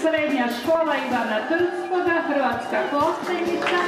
Srednja škola Ivana Trnskoga, Hrvatska Kostajnica.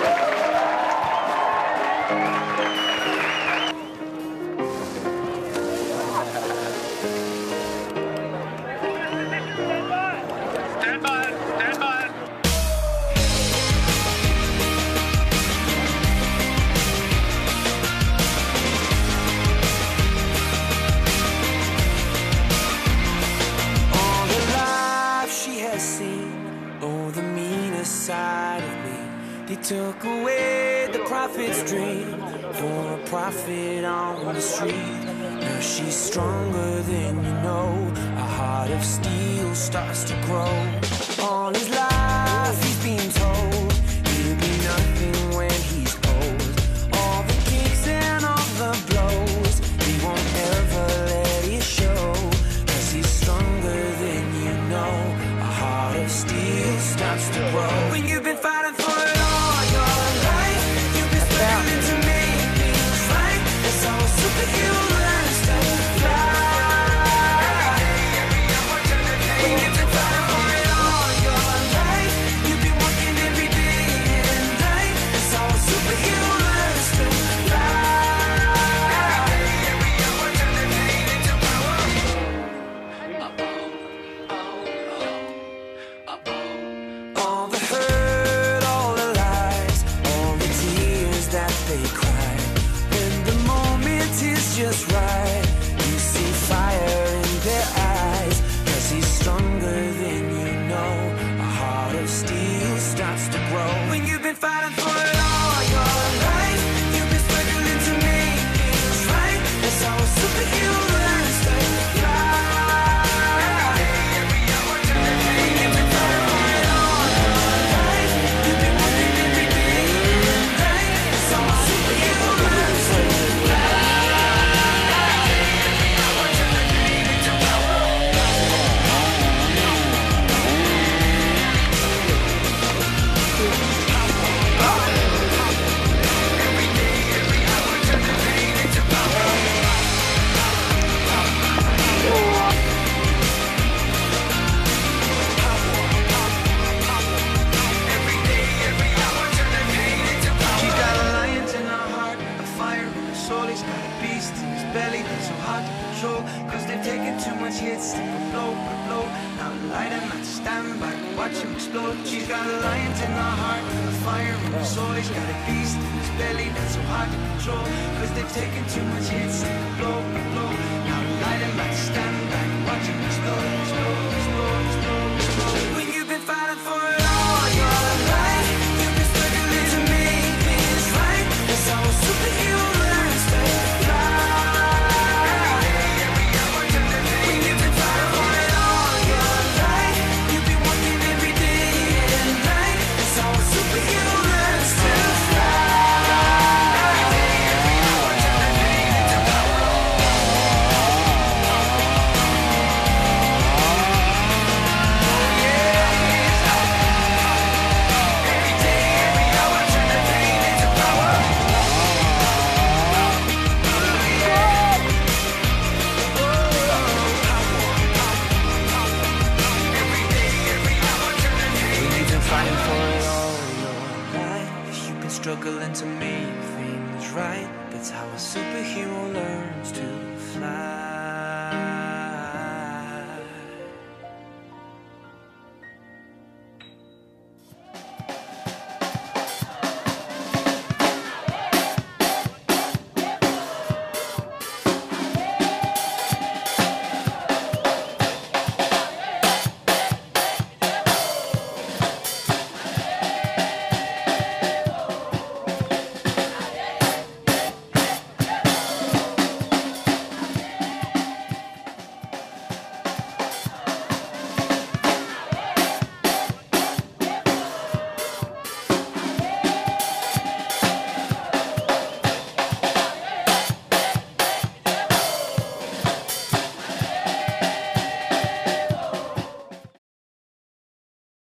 Side of me, they took away the prophet's dream for a prophet on the street. Now she's stronger than you know. A heart of steel starts to grow. All his life he's been told he'll be nothing when he's old. All the kicks and all the blows, he won't ever let it show. 'Cause he's stronger than you know. A heart of steel starts to grow. When you've been fighting for it all your life, you've been struggling to make things right. That's how a superhero learns to fly. When you've been fighting for it all your life, you've been working every day and night. That's how a superhero learns to just right. You see fire in their eyes, 'cause he's stronger than you know. A heart of steel starts to grow. When you've been fighting for it all your life, you've been struggling to make things right. That's how a superhero learns to fly. When you've been fighting for it all your life, you've been working every day and night. That's how a superhero learns to fly. She's got a lion in her heart, a fire in her soul. He's got a beast in his belly that's so hard to control. 'Cause they've taken too much hits, blow by blow. Now light him back, stand back, watch him explode, explode, explode, explode, explode. When you've been fighting for it all your life, you've been struggling to make things right. That's how a superhero learns to fly. When you've been fighting for it all your life, you've been working every day and night. That's how a superhero learns to fly. Struggling to make